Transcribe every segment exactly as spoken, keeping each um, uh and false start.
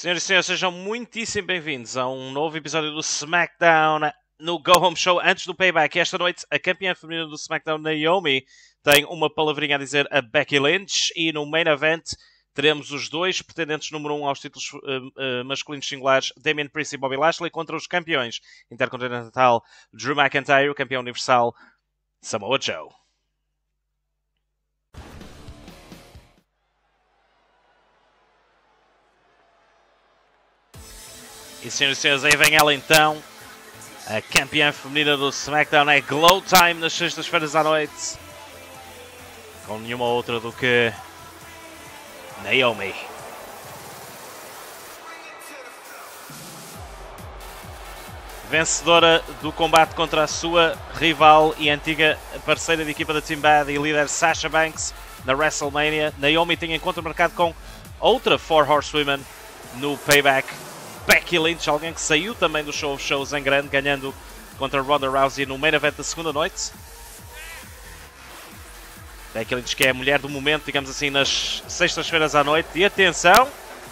Senhoras e senhores, sejam muitíssimo bem-vindos a um novo episódio do SmackDown no Go Home Show antes do Payback. Esta noite, a campeã feminina do SmackDown, Naomi, tem uma palavrinha a dizer a Becky Lynch, e no main event teremos os dois pretendentes número um aos títulos uh, uh, masculinos singulares, Damian Priest e Bobby Lashley, contra os campeões intercontinental Drew McIntyre e o campeão universal Samoa Joe. E senhoras e senhores, aí vem ela então, a campeã feminina do SmackDown. É Glow Time nas sextas-feiras à noite, com nenhuma outra do que Naomi. Vencedora do combate contra a sua rival e antiga parceira de equipa da Team Bad e líder Sasha Banks na WrestleMania, Naomi tem encontro marcado com outra Four Horsewomen no Payback, Becky Lynch, alguém que saiu também do Show of Shows em grande, ganhando contra Ronda Rousey no main event da segunda noite. Becky Lynch, que é a mulher do momento, digamos assim, nas sextas-feiras à noite. E atenção,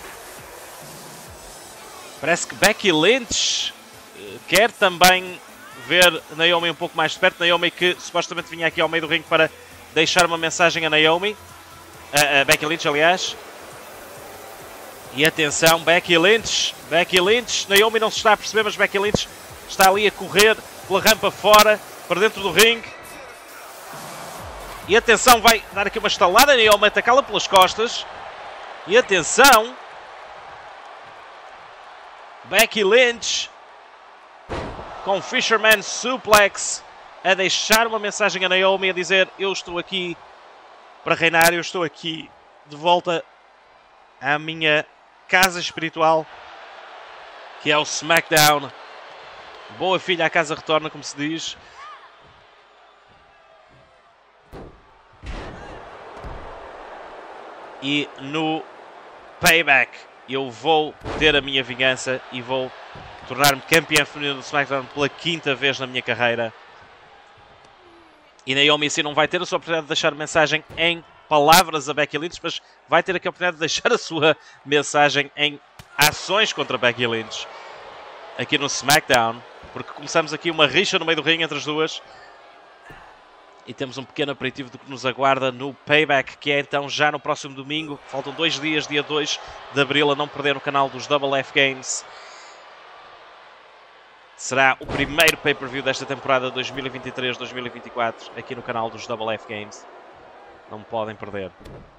parece que Becky Lynch quer também ver Naomi um pouco mais de perto. Naomi, que supostamente vinha aqui ao meio do ringue para deixar uma mensagem a Naomi, a, a Becky Lynch, aliás. E atenção, Becky Lynch, Becky Lynch, Naomi não se está a perceber, mas Becky Lynch está ali a correr pela rampa fora, para dentro do ringue. E atenção, vai dar aqui uma estalada, Naomi atacá-la pelas costas. E atenção, Becky Lynch com Fisherman Suplex a deixar uma mensagem a Naomi, a dizer: eu estou aqui para reinar, eu estou aqui de volta à minha casa espiritual, que é o SmackDown. Boa filha, a casa retorna, como se diz. E no Payback eu vou ter a minha vingança e vou tornar-me campeão feminino do SmackDown pela quinta vez na minha carreira. E Naomi assim não vai ter a sua oportunidade de deixar mensagem em palavras a Becky Lynch, mas vai ter a oportunidade de deixar a sua mensagem em ações contra Becky Lynch aqui no SmackDown, porque começamos aqui uma rixa no meio do ringue entre as duas e temos um pequeno aperitivo do que nos aguarda no Payback, que é então já no próximo domingo. Faltam dois dias, dia dois de abril, a não perder no canal dos Double F Games. Será o primeiro pay-per-view desta temporada dois mil e vinte e três dois mil e vinte e quatro aqui no canal dos Double F Games. Não podem perder.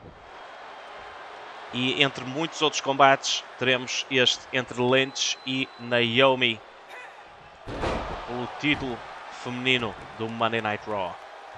E entre muitos outros combates, teremos este entre Lynch e Naomi pelo título feminino do Monday Night Raw.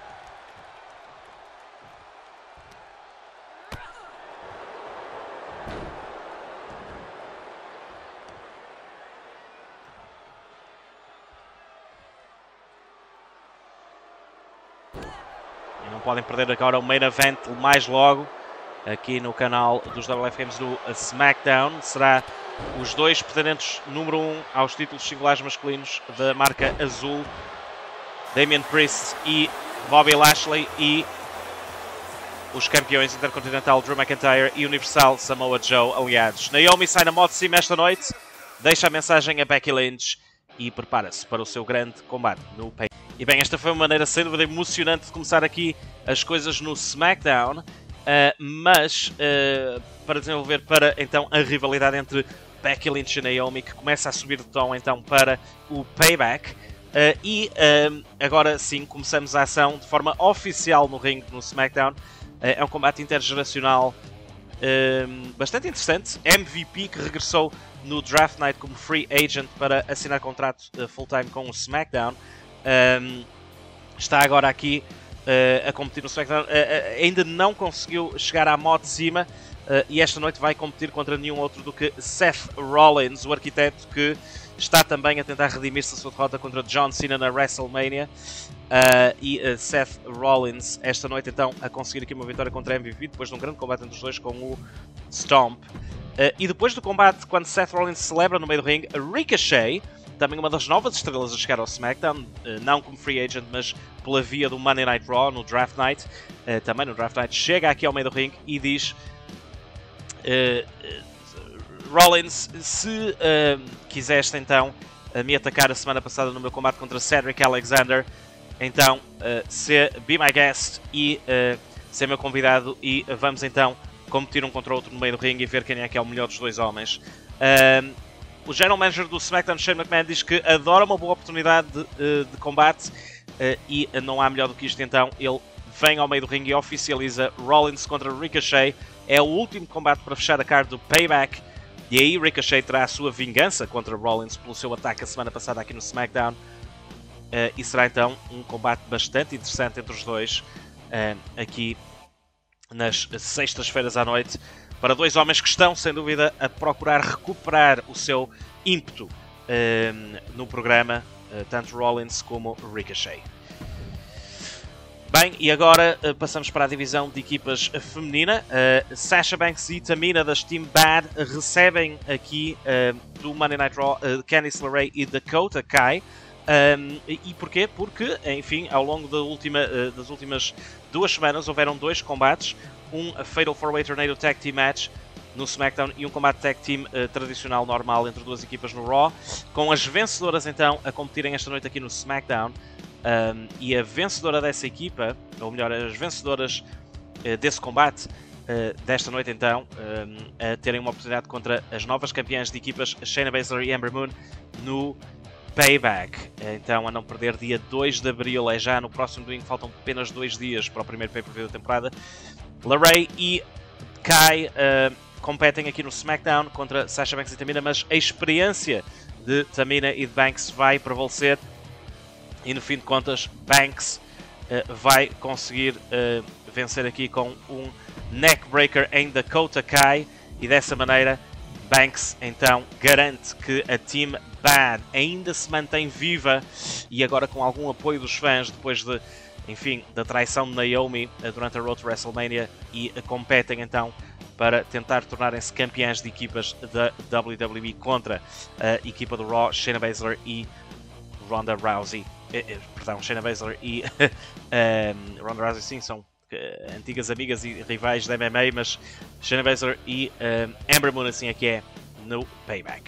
Não podem perder agora o main event mais logo aqui no canal dos W F Games do SmackDown. Será os dois pretendentes número um aos títulos singulares masculinos da marca azul, Damian Priest e Bobby Lashley, e os campeões intercontinental Drew McIntyre e Universal Samoa Joe, aliados. Naomi sai na moto de cima esta noite, deixa a mensagem a Becky Lynch e prepara-se para o seu grande combate no Pay. E bem, esta foi uma maneira sem dúvida emocionante de começar aqui as coisas no SmackDown, uh, mas uh, para desenvolver para então a rivalidade entre Becky Lynch e Naomi, que começa a subir de tom então para o Payback. Uh, e uh, agora sim começamos a ação de forma oficial no ringue no SmackDown. Uh, é um combate intergeracional uh, bastante interessante. M V P, que regressou no Draft Night como free agent para assinar contrato uh, full-time com o SmackDown, um, está agora aqui uh, a competir no SmackDown. Uh, uh, ainda não conseguiu chegar à moto de cima uh, e esta noite vai competir contra nenhum outro do que Seth Rollins, o arquiteto que está também a tentar redimir-se da sua derrota contra John Cena na WrestleMania. Uh, e uh, Seth Rollins esta noite então a conseguir aqui uma vitória contra M V P depois de um grande combate entre os dois com o Stomp. Uh, e depois do combate, quando Seth Rollins celebra no meio do ringue, Ricochet, também uma das novas estrelas a chegar ao SmackDown, uh, não como free agent, mas pela via do Monday Night Raw no Draft Night, uh, também no Draft Night, chega aqui ao meio do ringue e diz uh, uh, Rollins, se uh, quiseste então uh, me atacar a semana passada no meu combate contra Cedric Alexander, então uh, se be my guest e uh, ser meu convidado e uh, vamos então competir um contra o outro no meio do ringue e ver quem é que é o melhor dos dois homens. Uh, o General Manager do SmackDown, Shane McMahon, diz que adora uma boa oportunidade de, uh, de combate uh, e uh, não há melhor do que isto, então ele vem ao meio do ringue e oficializa Rollins contra Ricochet. É o último combate para fechar a card do Payback. E aí Ricochet terá a sua vingança contra Rollins pelo seu ataque a semana passada aqui no SmackDown. Uh, e será então um combate bastante interessante entre os dois. Uh, aqui nas sextas-feiras à noite. Para dois homens que estão, sem dúvida, a procurar recuperar o seu ímpeto uh, no programa. Uh, tanto Rollins como Ricochet. Bem, e agora uh, passamos para a divisão de equipas feminina. Uh, Sasha Banks e Tamina das Team Bad recebem aqui uh, do Monday Night Raw uh, Candice LeRae e Dakota Kai. Um, e porquê? Porque, enfim, ao longo da última, uh, das últimas duas semanas houveram dois combates. Um Fatal four way Tornado Tag Team Match no SmackDown e um combate Tag Team uh, tradicional normal entre duas equipas no Raw. Com as vencedoras então a competirem esta noite aqui no SmackDown. Um, e a vencedora dessa equipa, ou melhor, as vencedoras uh, desse combate, uh, desta noite então, um, a terem uma oportunidade contra as novas campeãs de equipas Shayna Baszler e Ember Moon no Payback. Uh, então a não perder, dia dois de Abril, é já no próximo domingo, faltam apenas dois dias para o primeiro pay-per-view da temporada. LeRae e Kai uh, competem aqui no SmackDown contra Sasha Banks e Tamina, mas a experiência de Tamina e de Banks vai prevalecer. E no fim de contas, Banks uh, vai conseguir uh, vencer aqui com um neckbreaker em Dakota Kai. E dessa maneira, Banks então garante que a Team Bad ainda se mantém viva. E agora com algum apoio dos fãs, depois de, enfim, da traição de Naomi uh, durante a Road to WrestleMania. E uh, competem então para tentar tornarem-se campeãs de equipas da W W E contra a equipa do Raw, Shayna Baszler e Ronda Rousey. Perdão, Shayna Baszler e um, Ronda Rousey, sim, são uh, antigas amigas e rivais da M M A, mas Shayna Baszler e um, Ember Moon, assim é que é no Payback.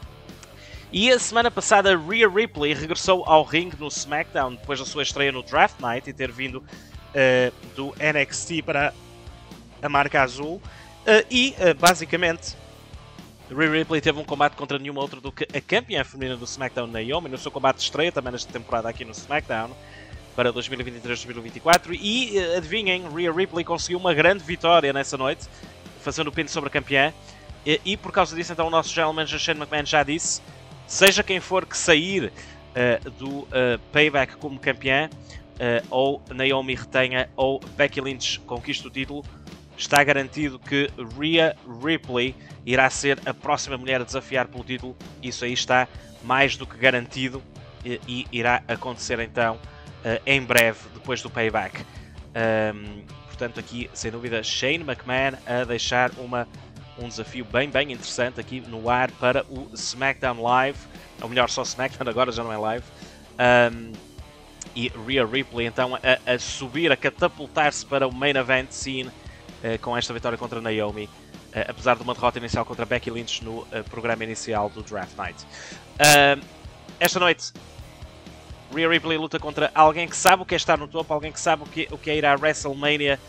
E a semana passada, Rhea Ripley regressou ao ringue no SmackDown depois da sua estreia no Draft Night e ter vindo uh, do N X T para a marca azul. Uh, e, uh, basicamente, Rhea Ripley teve um combate contra nenhuma outra do que a campeã feminina do SmackDown, Naomi, no seu combate de estreia também nesta temporada aqui no SmackDown para dois mil e vinte e três dois mil e vinte e quatro. E adivinhem, Rhea Ripley conseguiu uma grande vitória nessa noite, fazendo o pin sobre a campeã. E, e por causa disso, então, o nosso General Manager Shane McMahon já disse: seja quem for que sair uh, do uh, Payback como campeã, uh, ou Naomi retenha ou Becky Lynch conquiste o título, está garantido que Rhea Ripley irá ser a próxima mulher a desafiar pelo título. Isso aí está mais do que garantido e, e irá acontecer então uh, em breve, depois do Payback. Um, portanto, aqui, sem dúvida, Shane McMahon a deixar uma, um desafio bem, bem interessante aqui no ar para o SmackDown Live. Ou melhor, só SmackDown, agora já não é live. Um, e Rhea Ripley então a, a subir, a catapultar-se para o main event scene Uh, com esta vitória contra Naomi, uh, apesar de uma derrota inicial contra Becky Lynch no uh, programa inicial do Draft Night. Uh, esta noite, Rhea Ripley luta contra alguém que sabe o que é estar no topo, alguém que sabe o que, o que é ir à WrestleMania,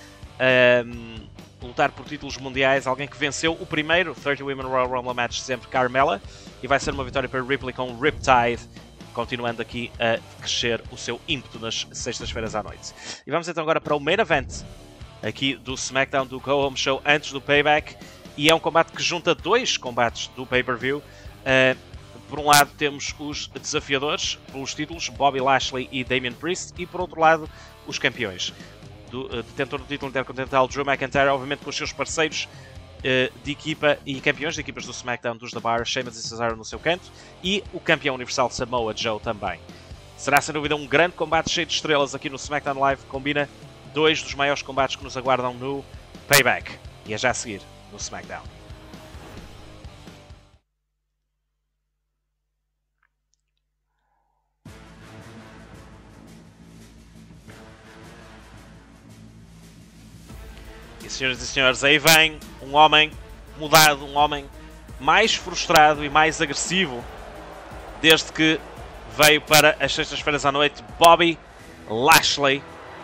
uh, lutar por títulos mundiais, alguém que venceu o primeiro thirty Women Royal Rumble Match sempre, Carmella, e vai ser uma vitória para Ripley com Riptide, continuando aqui a crescer o seu ímpeto nas sextas-feiras à noite. E vamos então agora para o main event aqui do SmackDown, do Go Home Show, antes do Payback, e é um combate que junta dois combates do pay-per-view. Uh, por um lado temos os desafiadores pelos títulos, Bobby Lashley e Damian Priest, e por outro lado os campeões. Do, uh, detentor do título intercontinental, Drew McIntyre, obviamente com os seus parceiros uh, de equipa e campeões de equipas do SmackDown, dos The Bar, Sheamus e Cesaro no seu canto, e o campeão universal Samoa Joe também. Será sem dúvida um grande combate cheio de estrelas aqui no SmackDown Live, combina dois dos maiores combates que nos aguardam no Payback. E é já a seguir no SmackDown. E senhoras e senhores, aí vem um homem mudado, um homem mais frustrado e mais agressivo desde que veio para as sextas-feiras à noite, Bobby Lashley.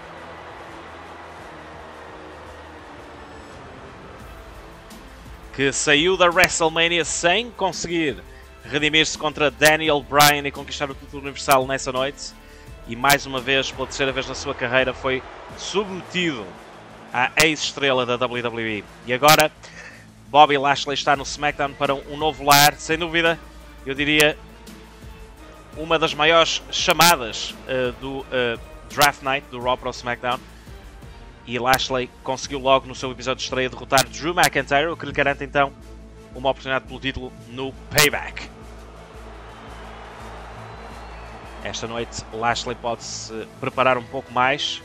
Que saiu da WrestleMania sem conseguir redimir-se contra Daniel Bryan e conquistar o título universal nessa noite. E mais uma vez, pela terceira vez na sua carreira, foi submetido à ex-estrela da W W E. E agora, Bobby Lashley está no SmackDown para um novo lar. Sem dúvida, eu diria, uma das maiores chamadas uh, do uh, Draft Night, do Raw para o SmackDown. E Lashley conseguiu logo no seu episódio de estreia derrotar Drew McIntyre, o que lhe garante então uma oportunidade pelo título no Payback. Esta noite Lashley pode-se preparar um pouco mais.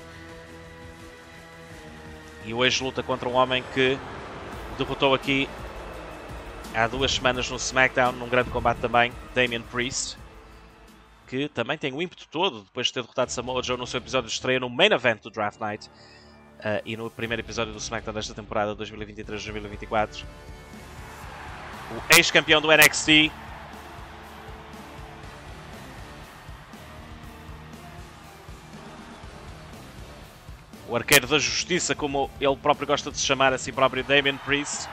E hoje luta contra um homem que derrotou aqui há duas semanas no SmackDown, num grande combate também, Damian Priest. Que também tem o ímpeto todo depois de ter derrotado Samoa Joe no seu episódio de estreia no Main Event do Draft Night. Uh, e no primeiro episódio do SmackDown desta temporada dois mil e vinte e três dois mil e vinte e quatro. O ex-campeão do N X T. O arqueiro da justiça, como ele próprio gosta de se chamar a si próprio, Damian Priest.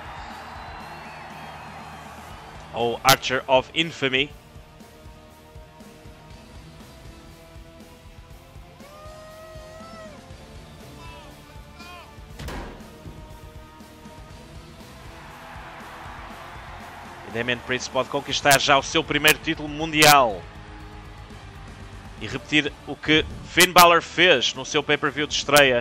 Ou Archer of Infamy. Damian Priest pode conquistar já o seu primeiro título mundial e repetir o que Finn Balor fez no seu pay-per-view de estreia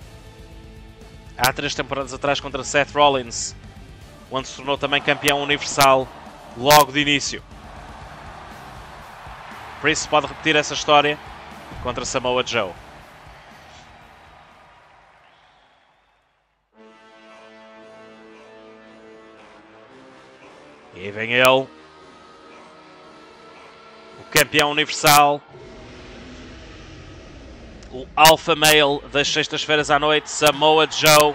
há três temporadas atrás contra Seth Rollins, onde se tornou também campeão universal logo de início. Priest pode repetir essa história contra Samoa Joe. E vem ele, o campeão universal, o alpha male das sextas-feiras à noite, Samoa Joe.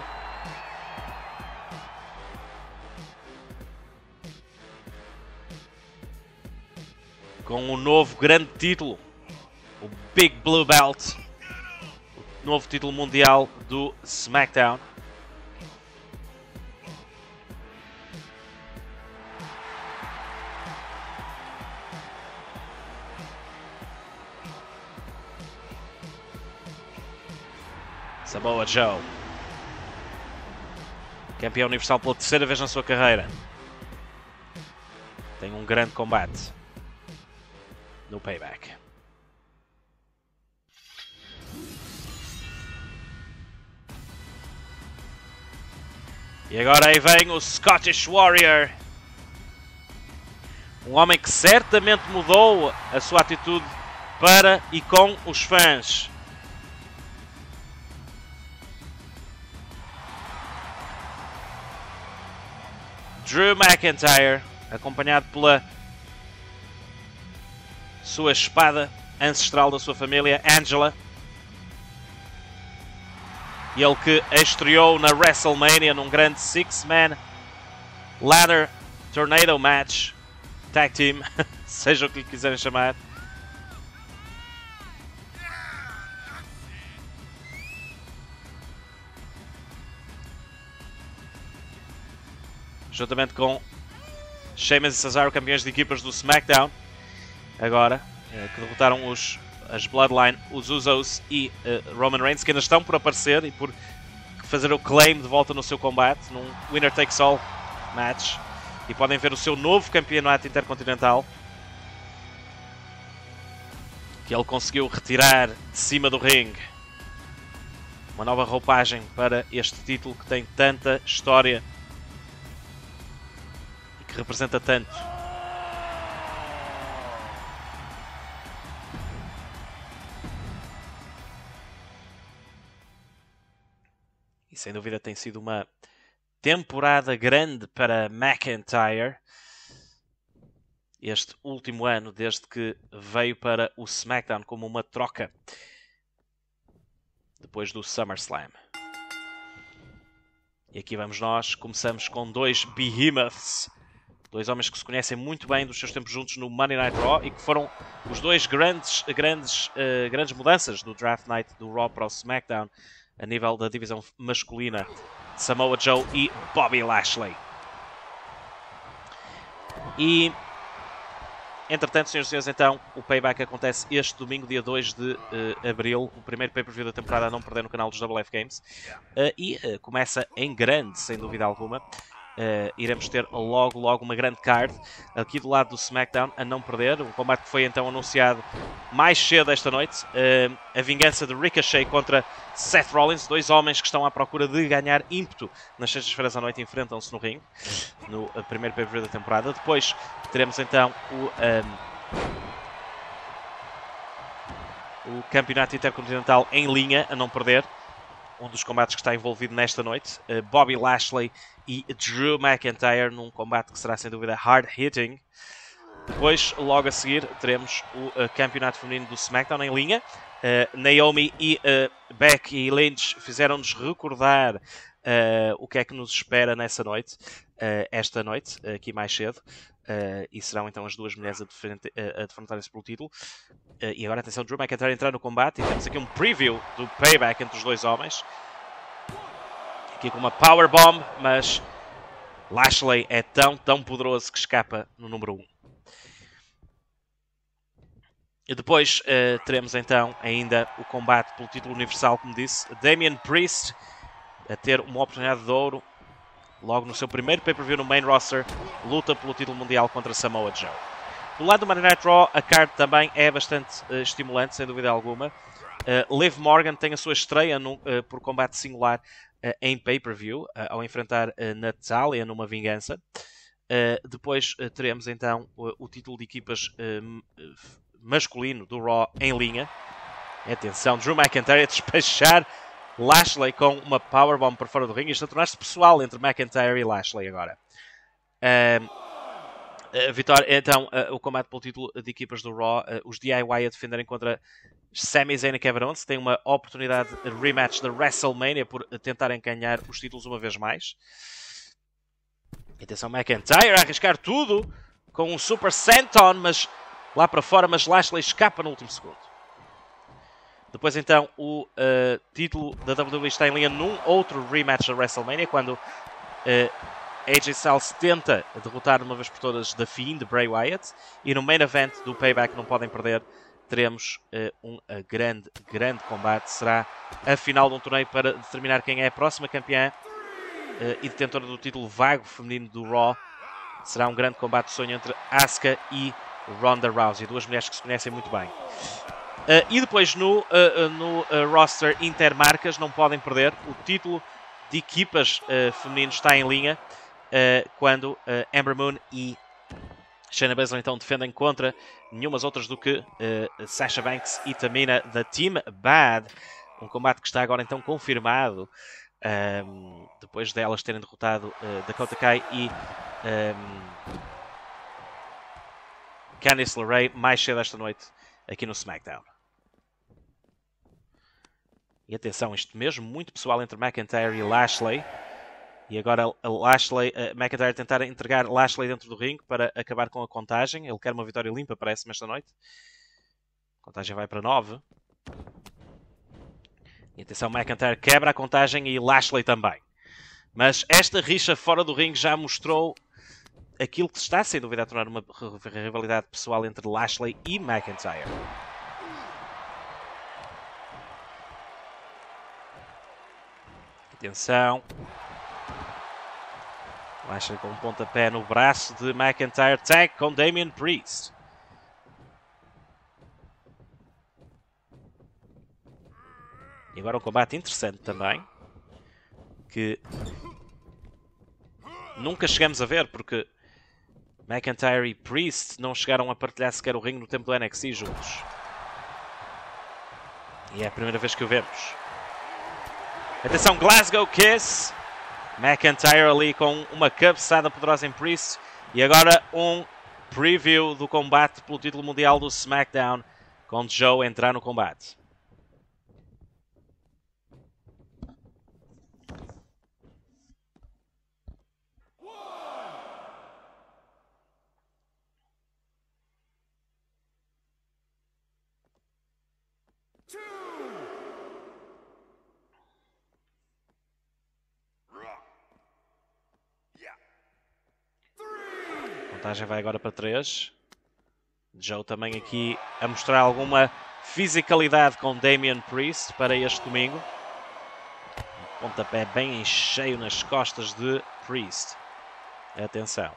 Com um novo grande título, o Big Blue Belt, o novo título mundial do SmackDown. Samoa Joe, campeão universal pela terceira vez na sua carreira, tem um grande combate no Payback. E agora aí vem o Scottish Warrior, um homem que certamente mudou a sua atitude para e com os fãs. Drew McIntyre, acompanhado pela sua espada ancestral da sua família, Angela. E ele que estreou na WrestleMania num grande six-man ladder tornado match, tag team, seja o que lhe quiserem chamar. Juntamente com Sheamus e Cesaro, campeões de equipas do SmackDown, agora, que derrotaram os, as Bloodline, os Usos e uh, Roman Reigns, que ainda estão por aparecer e por fazer o claim de volta no seu combate, num winner takes all match. E podem ver o seu novo campeonato intercontinental, que ele conseguiu retirar de cima do ringue. Uma nova roupagem para este título que tem tanta história que representa tanto. E sem dúvida tem sido uma temporada grande para McIntyre este último ano, desde que veio para o SmackDown como uma troca depois do SummerSlam. E aqui vamos nós, começamos com dois Behemoths Dois homens que se conhecem muito bem dos seus tempos juntos no Monday Night Raw e que foram os dois grandes, grandes, uh, grandes mudanças do Draft Night do Raw para o SmackDown a nível da divisão masculina. Samoa Joe e Bobby Lashley. E, entretanto, senhoras e senhores, então, o Payback acontece este domingo, dia dois de uh, abril, o primeiro pay-per-view da temporada a não perder no canal dos W F Games. Uh, e uh, começa em grande, sem dúvida alguma. Uh, iremos ter logo, logo uma grande card aqui do lado do SmackDown a não perder. Um combate que foi então anunciado mais cedo esta noite. Uh, a vingança de Ricochet contra Seth Rollins. Dois homens que estão à procura de ganhar ímpeto nas sextas-feiras à noite enfrentam-se no ringue. No uh, primeiro pay-per-view da temporada. Depois teremos então o, um, o Campeonato Intercontinental em linha a não perder. Um dos combates que está envolvido nesta noite. Uh, Bobby Lashley e Drew McIntyre num combate que será sem dúvida hard-hitting. Depois, logo a seguir, teremos o uh, Campeonato Feminino do SmackDown em linha. Uh, Naomi e uh, Becky Lynch fizeram-nos recordar uh, o que é que nos espera nessa noite. Uh, esta noite, uh, aqui mais cedo. Uh, e serão então as duas mulheres a, uh, a defrontarem-se pelo título. Uh, e agora, atenção, Drew McIntyre entrar no combate. E temos aqui um preview do Payback entre os dois homens. Aqui com uma powerbomb, mas Lashley é tão, tão poderoso que escapa no número um. E depois uh, teremos então ainda o combate pelo título universal, como disse. Damian Priest a ter uma oportunidade de ouro. Logo no seu primeiro pay-per-view no main roster, luta pelo título mundial contra Samoa Joe. Do lado do Monday Night Raw, a card também é bastante uh, estimulante, sem dúvida alguma. Uh, Liv Morgan tem a sua estreia no, uh, por combate singular uh, em pay-per-view, uh, ao enfrentar uh, Natália numa vingança. Uh, depois uh, teremos então uh, o título de equipas uh, masculino do Raw em linha. Atenção, Drew McIntyre a despachar Lashley com uma powerbomb para fora do ringue. Isto a tornar-se pessoal entre McIntyre e Lashley agora. Uh, uh, vitória, então, uh, o combate pelo título de equipas do Raw. Uh, os D I Y a defenderem contra Sami Zayn e Kevin Owens. Tem uma oportunidade de rematch da WrestleMania por tentarem ganhar os títulos uma vez mais. Atenção, McIntyre a arriscar tudo com um Super Senton, mas lá para fora, mas Lashley escapa no último segundo. Depois então o uh, título da W W E está em linha num outro rematch da WrestleMania, quando uh, A J Styles tenta derrotar uma vez por todas The Fiend, Bray Wyatt, e no main event do Payback, não podem perder, teremos uh, um uh, grande, grande combate. Será a final de um torneio para determinar quem é a próxima campeã uh, e detentora do título vago feminino do Raw. Será um grande combate de sonho entre Asuka e Ronda Rousey, duas mulheres que se conhecem muito bem. Uh, e depois no, uh, no uh, roster intermarcas, não podem perder, o título de equipas uh, feminino está em linha, uh, quando uh, Ember Moon e Shayna Baszler então defendem contra nenhumas outras do que uh, Sasha Banks e Tamina da Team Bad. Um combate que está agora então confirmado, um, depois delas terem derrotado uh, Dakota Kai e um, Candice LeRae mais cedo esta noite aqui no SmackDown. E atenção, isto mesmo muito pessoal entre McIntyre e Lashley. E agora a Lashley, a McIntyre tentar entregar Lashley dentro do ringue para acabar com a contagem. Ele quer uma vitória limpa, parece-me, esta noite. A contagem vai para nove. E atenção, McIntyre quebra a contagem e Lashley também. Mas esta rixa fora do ringue já mostrou aquilo que está, sem dúvida, a tornar uma rivalidade pessoal entre Lashley e McIntyre. Atenção. Lashley com um pontapé no braço de McIntyre. Tag com Damian Priest. E agora um combate interessante também. Que nunca chegamos a ver, porque McIntyre e Priest não chegaram a partilhar sequer o ringue no tempo do N X T juntos. E é a primeira vez que o vemos. Atenção, Glasgow Kiss. McIntyre ali com uma cabeçada poderosa em Priest. E agora um preview do combate pelo título mundial do SmackDown, com Joe entrar no combate. vantagem vai agora para três. Joe também aqui a mostrar alguma fisicalidade com Damian Priest para este domingo. Pontapé bem em cheio nas costas de Priest. Atenção.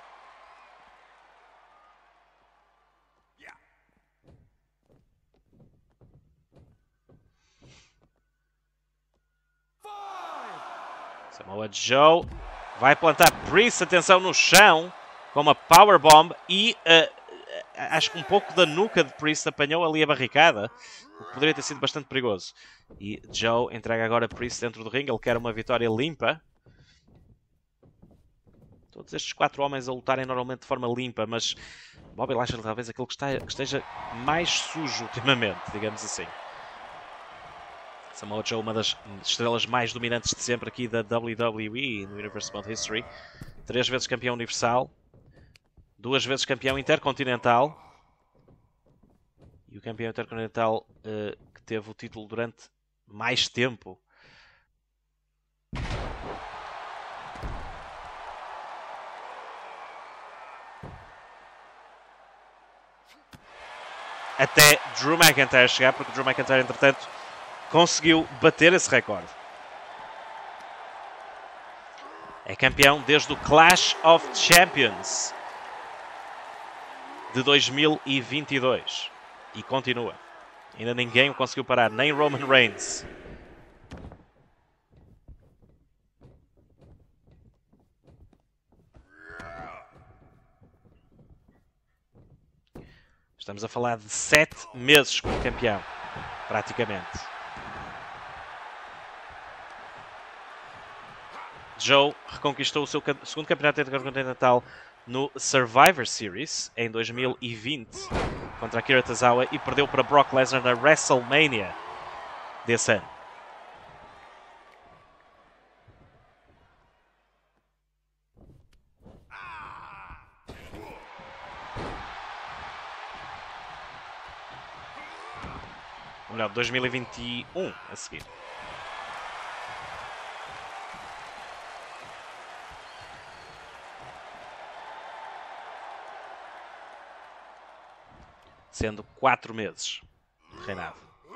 Samoa Joe vai plantar Priest, atenção, no chão, com uma powerbomb e uh, acho que um pouco da nuca de Priest apanhou ali a barricada, o que poderia ter sido bastante perigoso. E Joe entrega agora Priest dentro do ringue, ele quer uma vitória limpa. Todos estes quatro homens a lutarem normalmente de forma limpa, mas Bobby Lashley talvez aquele que, está, que esteja mais sujo ultimamente, digamos assim. Samoa Joe, uma das estrelas mais dominantes de sempre aqui da W W E no Universe Beyond History. Três vezes campeão universal. Duas vezes campeão intercontinental. E o campeão intercontinental uh, que teve o título durante mais tempo. Até Drew McIntyre chegar, porque Drew McIntyre, entretanto, conseguiu bater esse recorde. É campeão desde o Clash of Champions de dois mil e vinte e dois. E continua. Ainda ninguém o conseguiu parar, nem Roman Reigns. Estamos a falar de sete meses como campeão, praticamente. Joe reconquistou o seu segundo campeonato intercontinental no Survivor Series em dois mil e vinte contra Akira Tozawa e perdeu para Brock Lesnar na WrestleMania desse ano. Ou melhor, dois mil e vinte e um a seguir. Sendo quatro meses de reinado.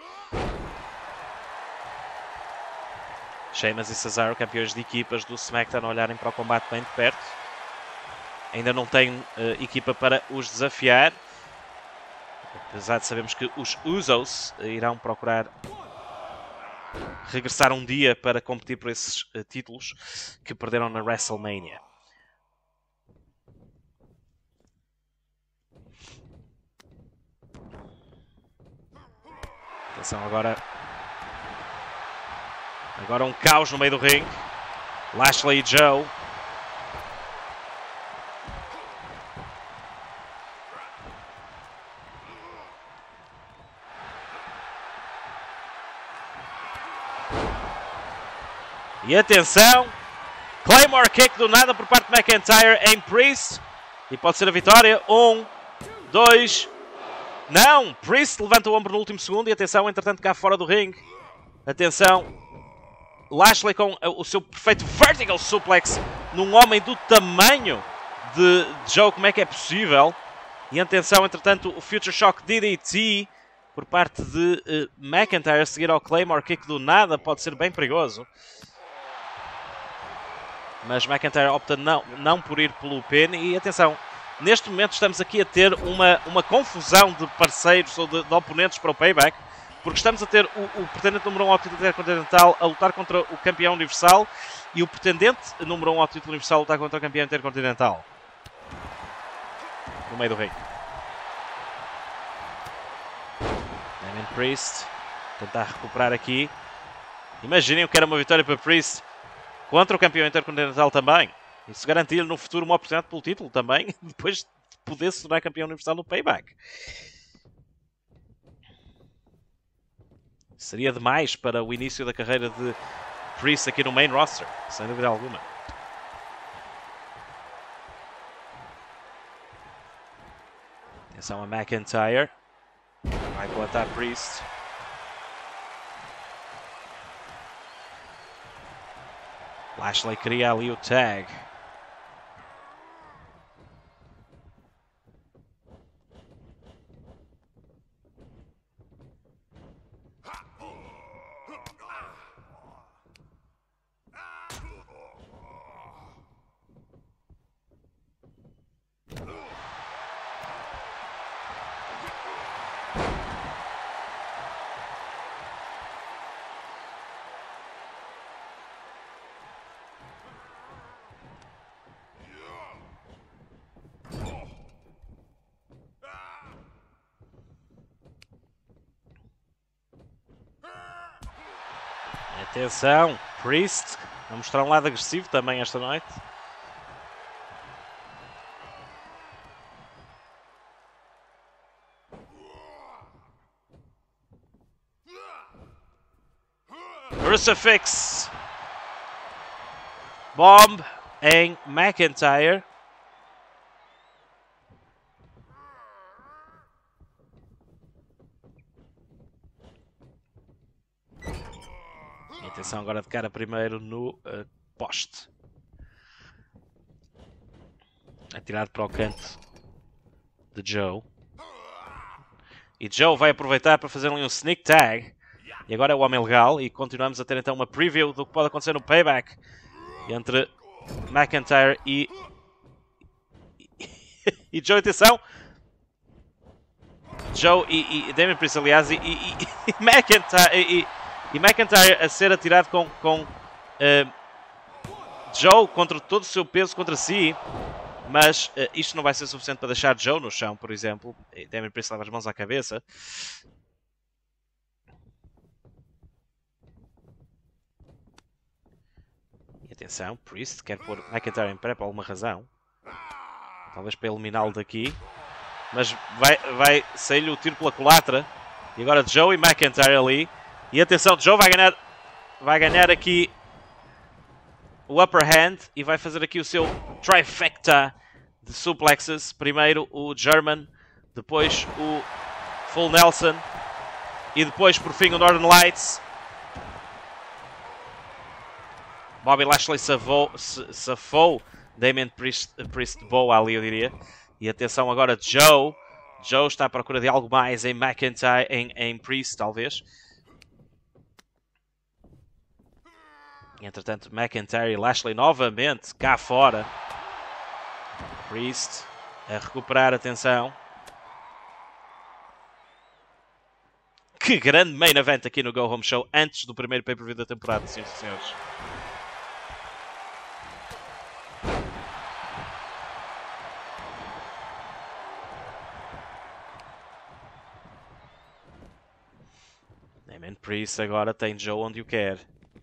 Sheamus e Cesaro, campeões de equipas do SmackDown, a olharem para o combate bem de perto. Ainda não têm uh, equipa para os desafiar. Apesar de sabermos que os Usos irão procurar regressar um dia para competir por esses uh, títulos que perderam na WrestleMania. Atenção agora. Agora um caos no meio do ringue. Lashley e Joe. E atenção. Claymore Kick do nada por parte de McIntyre em Priest. E pode ser a vitória. Um, dois... Não! Priest levanta o ombro no último segundo e atenção, entretanto, cá fora do ringue. Atenção. Lashley com o seu perfeito vertical suplex num homem do tamanho de Joe. Como é que é possível? E atenção, entretanto, o Future Shock D D T por parte de uh, McIntyre a seguir ao Claymore Kick do nada. Pode ser bem perigoso. Mas McIntyre opta não, não por ir pelo pin. E atenção. Neste momento estamos aqui a ter uma, uma confusão de parceiros ou de, de oponentes para o Payback, porque estamos a ter o, o pretendente número um ao título intercontinental a lutar contra o campeão universal e o pretendente número um ao título universal a lutar contra o campeão intercontinental. No meio do ringue. Damian Priest tentar recuperar aqui. Imaginem o que era uma vitória para Priest contra o campeão intercontinental também. Isso garantia-lhe no futuro uma oportunidade pelo título também, depois de poder se tornar campeão universal no Payback. Seria demais para o início da carreira de Priest aqui no main roster, sem dúvida alguma. Atenção a McIntyre. Vai plantar Priest. Lashley cria ali o tag. Atenção, Priest a mostrar um lado agressivo também esta noite. Crucifix. Bomb em McIntyre. E atenção agora de cara primeiro no uh, poste. Atirado para o canto de Joe. E Joe vai aproveitar para fazer ali um sneak tag. E agora é o homem legal. E continuamos a ter então uma preview do que pode acontecer no Payback. Entre McIntyre e... e Joe, atenção! Joe e, e Damian Priest, aliás, e, e, e McIntyre... E, e McIntyre a ser atirado com, com uh, Joe contra todo o seu peso contra si. Mas uh, isto não vai ser suficiente para deixar Joe no chão, por exemplo. E Damian Priest leva as mãos à cabeça. E atenção, Priest quer pôr McIntyre em pé por alguma razão. Talvez para eliminá-lo daqui. Mas vai, vai sair-lhe o tiro pela culatra. E agora Joe e McIntyre ali. E atenção, Joe vai ganhar, vai ganhar aqui o upper hand e vai fazer aqui o seu trifecta de suplexes. Primeiro o German, depois o Full Nelson e depois por fim o Northern Lights. Bobby Lashley safou, safou Damian Priest, Priest boa ali, eu diria. E atenção agora Joe. Joe está à procura de algo mais em McIntyre, em, em Priest talvez. Entretanto, McIntyre e Lashley novamente cá fora. Priest a recuperar, atenção. Que grande main event aqui no Go Home Show antes do primeiro pay-per-view da temporada, senhoras e senhores. Damian Priest agora tem Joe onde o quer.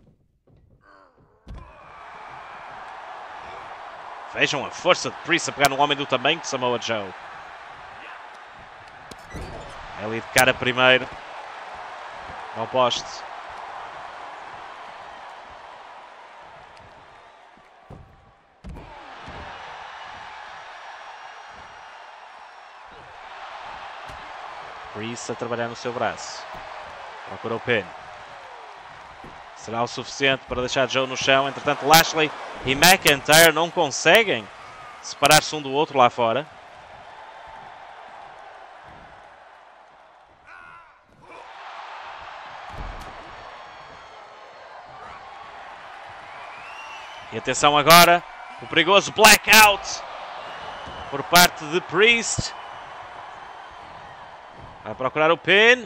Vejam a força de Priest a pegar no homem do tamanho de Samoa Joe. É ali de cara primeiro. Ao poste. Priest a trabalhar no seu braço. Procura o pin. Será o suficiente para deixar Joe no chão. Entretanto, Lashley e McIntyre não conseguem separar-se um do outro lá fora. E atenção agora, o perigoso blackout por parte de Priest. Vai procurar o pin.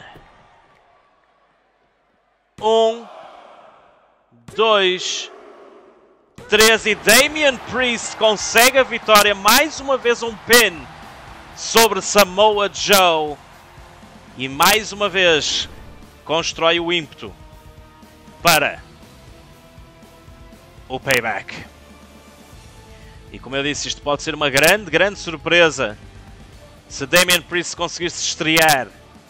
Um, dois, três e Damian Priest consegue a vitória. Mais uma vez um pin sobre Samoa Joe. E mais uma vez constrói o ímpeto para o Payback. E como eu disse, isto pode ser uma grande, grande surpresa se Damian Priest conseguir se estrear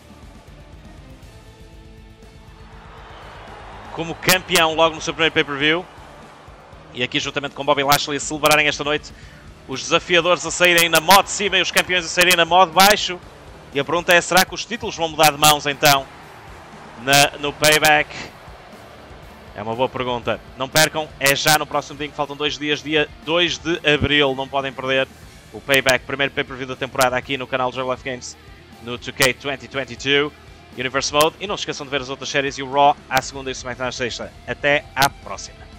como campeão logo no seu primeiro pay-per-view. E aqui juntamente com Bobby Lashley a celebrarem esta noite os desafiadores a saírem na modo de cima e os campeões a saírem na modo de baixo. E a pergunta é, será que os títulos vão mudar de mãos então na, no Payback? É uma boa pergunta. Não percam, é já no próximo dia, que faltam dois dias, dia dois de abril. Não podem perder o Payback, primeiro pay-per-view da temporada aqui no canal Joy Life Games no dois K dois mil e vinte e dois Universe Mode. E não se esqueçam de ver as outras séries e o Raw à segunda e o SmackDown à sexta. Até à próxima.